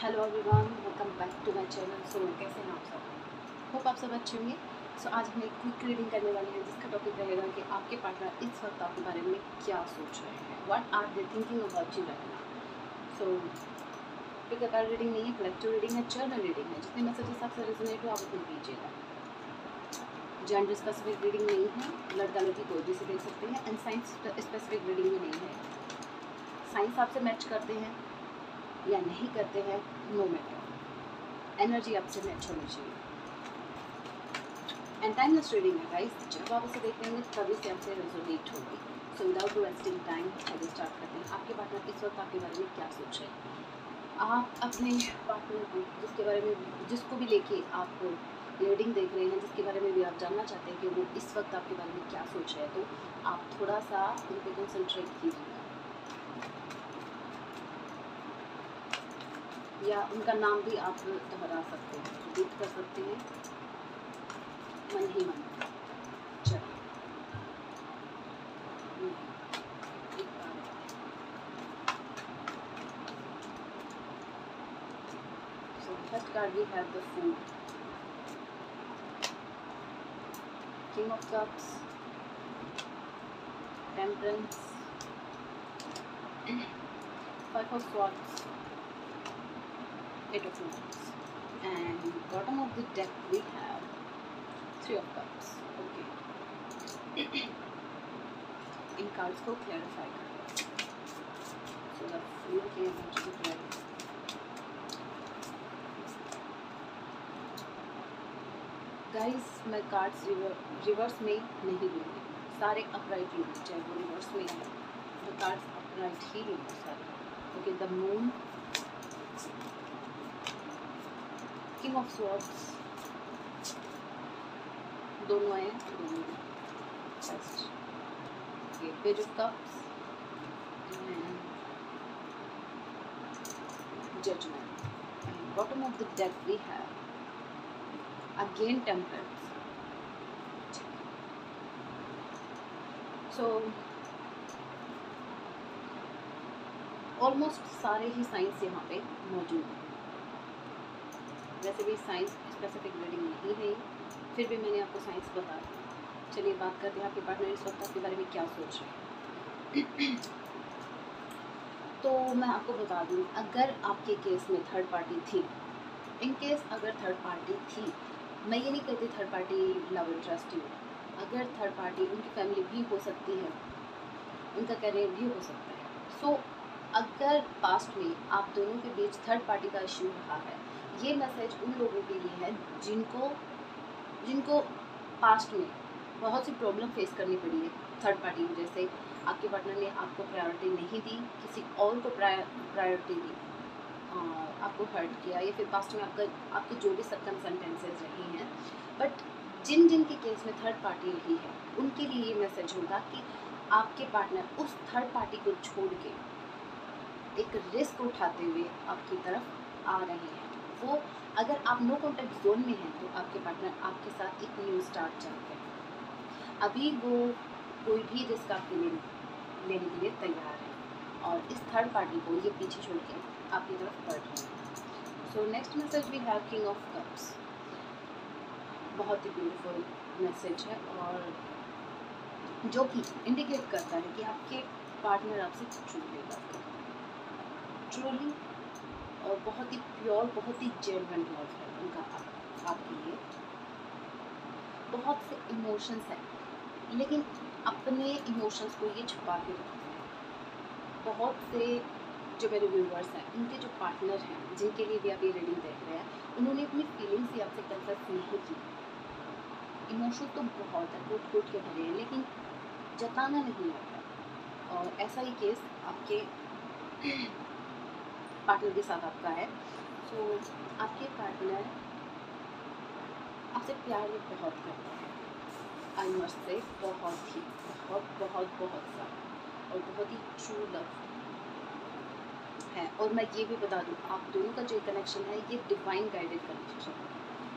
Hello everyone, welcome back to my channel. So कैसे हैं आप सब? होप आप सब अच्छे होंगे। सो आज हम एक क्विक रीडिंग करने वाले हैं जिसका टॉपिक रहेगा कि आपके पार्टनर इस वक्त आपके बारे में क्या सोच रहे हैं, what are they thinking about you right now. So pick a card reading नहीं है, कलेक्टिव रीडिंग है, जर्नल रीडिंग है। जितने मैसेजेस आपसे रेजोनेट हो आप उतने कीजिएगा। जेंडर स्पेसिफिक रीडिंग नहीं है, लड़का लड़की कोई भी से देख सकते हैं, एंड साइंस स्पेसिफिक रीडिंग भी नहीं है। साइंस आपसे मैच करते हैं या नहीं करते हैं, नो मैटर, एनर्जी आपसे मैच होनी चाहिए। एंड टाइमलेस रीडिंग है गाइस, जब आप इसे देख लेंगे तभी से आपसे रेजोनेट होगी। सो विदाउट वेस्टिंग टाइम चलिए स्टार्ट करते हैं। आपके पार्टनर इस वक्त आपके बारे में क्या सोच रहे हैं? आप अपने पार्टनर को जिसके बारे में, जिसको भी लेके आप रीडिंग देख रहे हैं, जिसके बारे में भी आप जानना चाहते हैं कि वो इस वक्त आपके बारे में क्या सोच रहे हैं, तो आप थोड़ा सा उन पर कंसंट्रेट कीजिएगा या उनका नाम भी आप दोहरा सकते हैं, रिपीट कर सकते हैं मन ही मन। चलिए एक बार so first card we have the Fool, King of Cups, Temperance, Five of Swords, Eight of Wands, and bottom of the deck we have Three of Cups. Okay. इन कार्ड्स को क्लैरिफाई करें। सो द फूल के energy clarify. Guys मैं cards reverse में नहीं लूँगी, सारे upright लूँगी, चाहे वो रिवर्स में है तो कार्ड्स अपराइट ही लूँगी सारे। Okay, the moon, king of swords, दोनों आए दोनों first. Okay, page of cups and judgement, and bottom of the deck we have again temperance. So almost सारे ही साइंस यहाँ पे मौजूद हैं। वैसे भी साइंस स्पेसिफिक रीडिंग नहीं है, फिर भी मैंने आपको साइंस बता दी। चलिए बात करते हैं आपके पार्टनर इस वक्त आपके बारे में क्या सोच रहे हैं। तो मैं आपको बता दूँ, अगर आपके केस में थर्ड पार्टी थी, इन केस अगर थर्ड पार्टी थी, मैं ये नहीं कहती थर्ड पार्टी लव इंटरेस्ट ही हो, अगर थर्ड पार्टी उनकी फैमिली भी हो सकती है, उनका करियर भी हो सकता है। सो अगर पास्ट में आप दोनों के बीच थर्ड पार्टी का इश्यू रहा है, ये मैसेज उन लोगों के लिए है जिनको पास्ट में बहुत सी प्रॉब्लम फेस करनी पड़ी है थर्ड पार्टी की वजह से। आपके पार्टनर ने आपको प्रायोरिटी नहीं दी, किसी और को प्रायोरिटी दी, आपको हर्ट किया, या फिर पास्ट में आपके जो भी सर्कमस्टेंसेस रही हैं। बट जिन के केस में थर्ड पार्टी रही है, उनके लिए ये मैसेज होगा कि आपके पार्टनर उस थर्ड पार्टी को छोड़ के एक रिस्क उठाते हुए आपकी तरफ आ रहे हैं। वो अगर आप नो कॉन्टैक्ट जोन में हैं तो आपके पार्टनर आपके साथ एक न्यू स्टार्ट चाहते हैं। अभी वो कोई भी रिस्क आपके लिए लेने के लिए तैयार है और इस थर्ड पार्टी को ये पीछे छोड़ के आपकी तरफ बढ़ रहे हैं। So next message we have king of cups. बहुत ही ब्यूटीफुल मैसेज है और जो कि इंडिकेट करता है कि आपके पार्टनर आपसे ट्रूली लव करते हैं, ट्रूली, और बहुत ही प्योर, बहुत ही जेन्युइन लव है उनका आपके लिए। बहुत से इमोशंस हैं, लेकिन अपने इमोशंस को ये छुपा के रखते हैं। बहुत से जो मेरे व्यूवर्स हैं, उनके जो पार्टनर हैं, जिनके लिए भी आप ये रीडिंग देख रहे हैं, उन्होंने अपनी फीलिंग्स ही आपसे कन्फेस नहीं की। इमोशन तो बहुत है, टूट टूट के भरे हैं, लेकिन जताना नहीं आता। और ऐसा ही केस आपके पार्टनर के साथ आपका है। सो आपके पार्टनर आपसे प्यार भी बहुत करते हैं, आई मस्ट से बहुत ही बहुत सा, और बहुत ही ट्रू लव है। और मैं ये भी बता दूँ, आप दोनों का जो कनेक्शन है ये डिवाइन गाइडेड कनेक्शन है,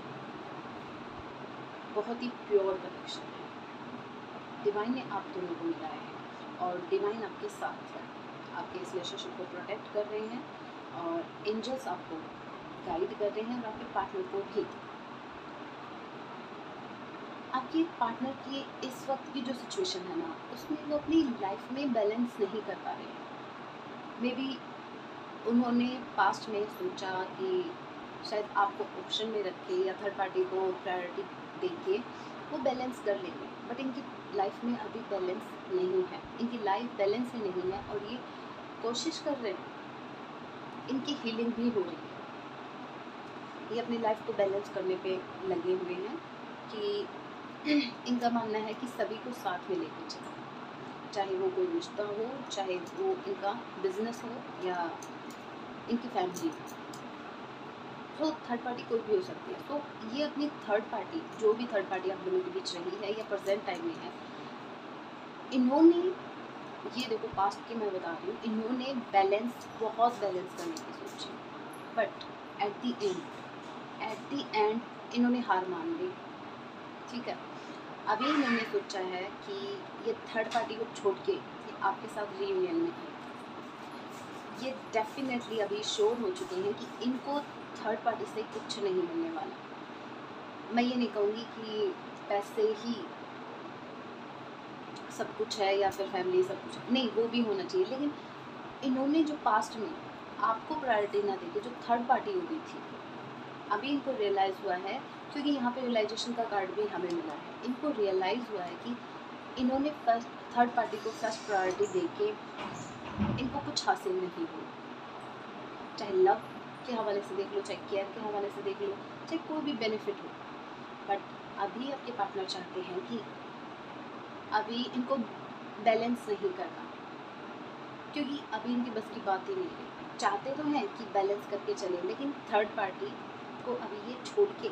बहुत ही प्योर कनेक्शन है। डिवाइन ने आप दोनों को मिलाया है और डिवाइन आपके साथ है, आपके इस रिलेशनशिप को प्रोटेक्ट कर रहे हैं और एंजल्स आपको गाइड कर रहे हैं और आपके पार्टनर को भी। आपके पार्टनर की इस वक्त की जो सिचुएशन है ना, उसमें वो अपनी लाइफ में बैलेंस नहीं कर पा रहे हैं। मे बी उन्होंने पास्ट में सोचा कि शायद आपको ऑप्शन में रख के या थर्ड पार्टी को प्रायोरिटी दे के वो बैलेंस कर लेंगे, बट इनकी लाइफ में अभी बैलेंस नहीं है। इनकी लाइफ बैलेंस में नहीं है और ये कोशिश कर रहे हैं, इनकी हीलिंग भी हो रही है। ये अपनी लाइफ को बैलेंस करने पे लगे हुए हैं कि इनका मानना है कि सभी को साथ में लेकर चलो, चाहे वो कोई रिश्ता हो, चाहे वो इनका बिजनेस हो या इनकी फैमिली हो। तो थर्ड पार्टी कोई भी हो सकती है। तो ये अपनी थर्ड पार्टी, जो भी थर्ड पार्टी आप दोनों के बीच रही है या प्रेजेंट टाइम में है, इन्होंने ये देखो पास्ट की मैं बता रही हूँ, इन्होंने बहुत बैलेंस करने की सोची, बट एट दी एंड इन्होंने हार मान ली। ठीक है, अभी इन्होंने सोचा है कि ये थर्ड पार्टी को छोड़ के ये आपके साथ रीयूनियन में है। ये डेफिनेटली अभी श्योर हो चुके हैं कि इनको थर्ड पार्टी से कुछ नहीं मिलने वाला। मैं ये नहीं कहूँगी कि पैसे ही सब कुछ है या फिर फैमिली सब कुछ है, नहीं, वो भी होना चाहिए, लेकिन इन्होंने जो पास्ट में आपको प्रायोरिटी ना देके जो थर्ड पार्टी हो गई थी, अभी इनको रियलाइज़ हुआ है, क्योंकि यहाँ पे रियलाइजेशन का कार्ड भी हमें मिला है। इनको रियलाइज़ हुआ है कि इन्होंने फर्स्ट थर्ड पार्टी को फर्स्ट प्रायोरिटी दे के इनको कुछ हासिल नहीं हुआ, चाहे लव के हवाले से देख लो, चाहे केयर के हवाले से देख लो, चाहे कोई भी बेनिफिट हो। बट अभी आपके पार्टनर चाहते हैं कि अभी इनको बैलेंस नहीं करना, क्योंकि अभी इनकी बस की बात ही नहीं है। चाहते तो हैं कि बैलेंस करके चले, लेकिन थर्ड पार्टी को अभी ये छोड़ के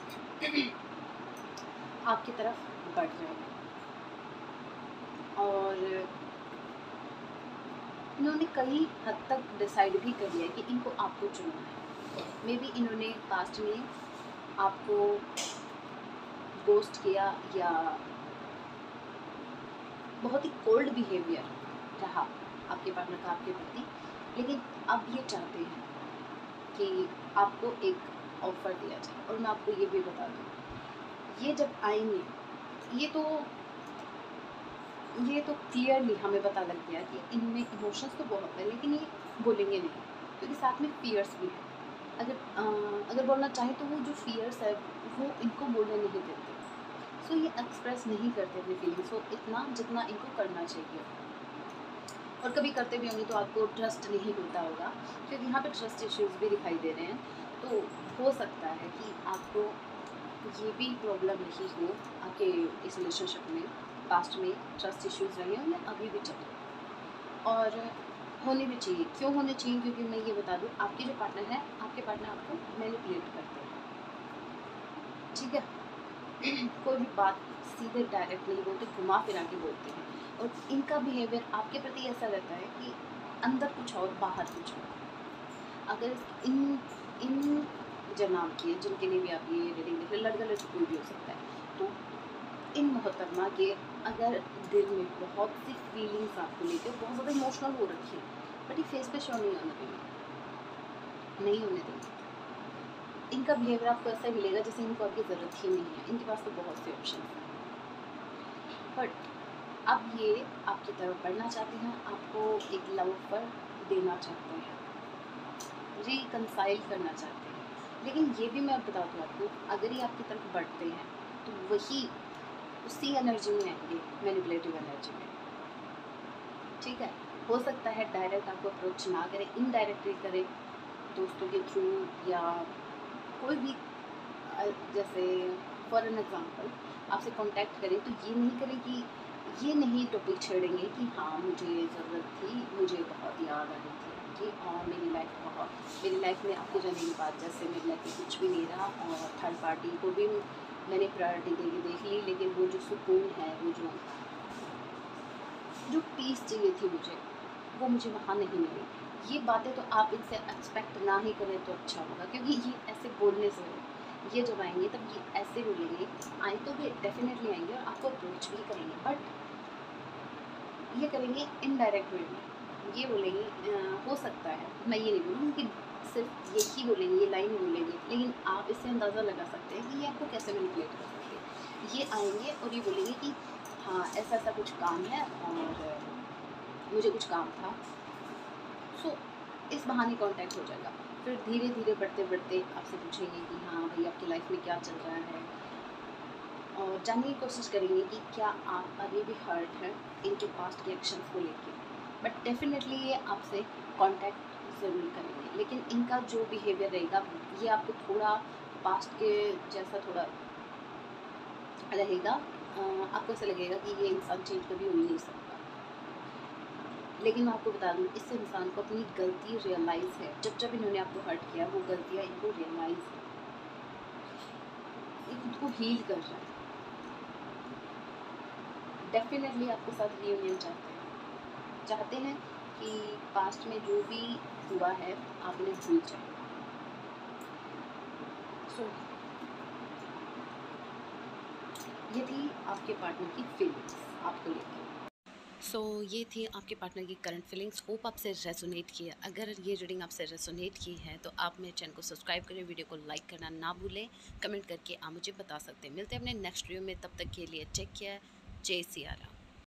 आपकी तरफ बढ़ रहे हैं। और इन्होंने कई हद तक डिसाइड भी कर लिया है कि इनको आपको चुनना है। मे बी इन्होंने पास्ट में आपको गोस्ट किया या बहुत ही कोल्ड बिहेवियर रहा आपके पार्टनर का आपके प्रति, लेकिन अब ये चाहते हैं कि आपको एक ऑफ़र दिया जाए। और मैं आपको ये भी बता दूँ, ये जब आएंगे ये तो क्लियरली हमें पता लग गया कि इनमें इमोशंस तो बहुत है, लेकिन ये बोलेंगे नहीं, क्योंकि साथ में फियर्स भी है। अगर बोलना चाहें तो वो जो फियर्स है वो इनको बोलने नहीं देते। सो ये एक्सप्रेस नहीं करते अपनी फीलिंग्स को इतना जितना इनको करना चाहिए। और कभी करते भी होंगे तो आपको ट्रस्ट नहीं होता होगा, क्योंकि यहाँ पे ट्रस्ट इश्यूज़ भी दिखाई दे रहे हैं। तो हो सकता है कि आपको ये भी प्रॉब्लम रही हो आपके इस रिलेशनशिप में, पास्ट में ट्रस्ट इश्यूज़ रहे हों या अभी भी चल रहे, और होने भी चाहिए। क्यों होने चाहिए? क्योंकि मैं ये बता दूँ, आपके जो पार्टनर है, आपके पार्टनर आपको मैनिपुलेट करते हैं। ठीक है कोई भी बात सीधे डायरेक्ट नहीं बोलते, घुमा फिरा के बोलते हैं। और इनका बिहेवियर आपके प्रति ऐसा रहता है कि अंदर कुछ और बाहर कुछ और। अगर इन इन जनाब की, जिनके लिए भी आप ये रीडिंग देख रहे हैं, लड़का लड़की कोई भी हो सकता है, तो इन मोहतरमा के अगर दिल में बहुत सी फीलिंग्स आपको लेकर बहुत ज़्यादा इमोशनल हो रखी है, बट ये फेस पे शो नहीं होने देंगे, नहीं होने देंगे। इनका बिहेवियर आपको ऐसा मिलेगा जैसे इनको आपकी ज़रूरत ही नहीं है। इनके पास तो बहुत से ऑप्शन हैं, बट अब ये आपकी तरफ बढ़ना चाहते हैं, आपको एक लव ऑफर देना चाहते हैं, रिकंसाइल करना चाहते हैं। लेकिन ये भी मैं बता दूँ आपको, अगर ये आपकी तरफ बढ़ते हैं तो वही उसी एनर्जी में आएंगे, मैनिपुलेटिव एनर्जी में। ठीक है, हो सकता है डायरेक्ट आपको अप्रोच ना करें, इनडायरेक्टली करें, दोस्तों के थ्रू या कोई भी, जैसे फॉर एन एग्ज़ाम्पल आपसे कांटेक्ट करें तो ये नहीं करें कि ये नहीं टॉपिक छेड़ेंगे कि हाँ मुझे ज़रूरत थी, मुझे बहुत याद आ रही थी कि और मेरी लाइफ में आपके जाने के बाद जैसे मेरी लाइफ में कुछ भी नहीं रहा, और थर्ड पार्टी को भी मैंने प्रायोरिटी दे के देख ली, लेकिन वो जो सुकून है, वो जो पीस चाहिए थी मुझे, वो मुझे वहाँ नहीं मिली। ये बातें तो आप इनसे एक्सपेक्ट ना ही करें तो अच्छा होगा, क्योंकि ये ऐसे बोलने से ये जब आएंगे तब ये ऐसे बोलेंगे, आए तो भी डेफिनेटली आएंगे और आपको अप्रोच भी करेंगे, बट ये करेंगे इनडायरेक्ट वे में। ये बोलेंगे हो सकता है, मैं ये नहीं बोलूँगी कि सिर्फ यही बोलेंगे, ये लाइन बोलेंगे, लेकिन आप इससे अंदाज़ा लगा सकते हैं कि ये आपको कैसे मैनिपुलेट कर सकते हैं। ये आएँगे और ये बोलेंगे कि हाँ, ऐसा-ऐसा कुछ काम है और मुझे कुछ काम था, सो इस बहाने कॉन्टैक्ट हो जाएगा। फिर धीरे-धीरे बढ़ते-बढ़ते आपसे पूछेंगे कि हाँ, भई आपकी लाइफ़ में क्या चल रहा है? और जानने की कोशिश करेंगे कि क्या आप अभी भी हर्ट हैं इनके पास्ट के एक्शंस को लेके। बट डेफ़िनेटली ये आपसे कांटेक्ट ज़रूर करेंगे, लेकिन इनका जो बिहेवियर रहेगा ये आपको थोड़ा पास्ट के जैसा थोड़ा रहेगा। आपको ऐसा लगेगा कि ये इंसान चेंज कभी हो ही नहीं सकता। लेकिन मैं आपको बता दूँ, इस इंसान को अपनी गलती रियलाइज़ है। जब-जब इन्होंने आपको हर्ट किया वो गलतियाँ इनको रियलाइज़ है। ये खुद को हील कर रहा है। डेफ़िनेटली आपके साथ रियूनियन चाहते हैं कि पास्ट में जो भी हुआ है आप उन्हें भूल जाएँ। सो ये थी आपके पार्टनर की फीलिंग्स आपको लेके। सो ये थी आपके पार्टनर की करंट फीलिंग्स। होप आपसे रेजोनेट किया। अगर ये रीडिंग आपसे रेजोनेट की है तो आप मेरे चैनल को सब्सक्राइब करें, वीडियो को लाइक करना ना भूलें, कमेंट करके आप मुझे बता सकते हैं। मिलते हैं अपने नेक्स्ट वीडियो में, तब तक के लिए टेक केयर। जय सिया राम।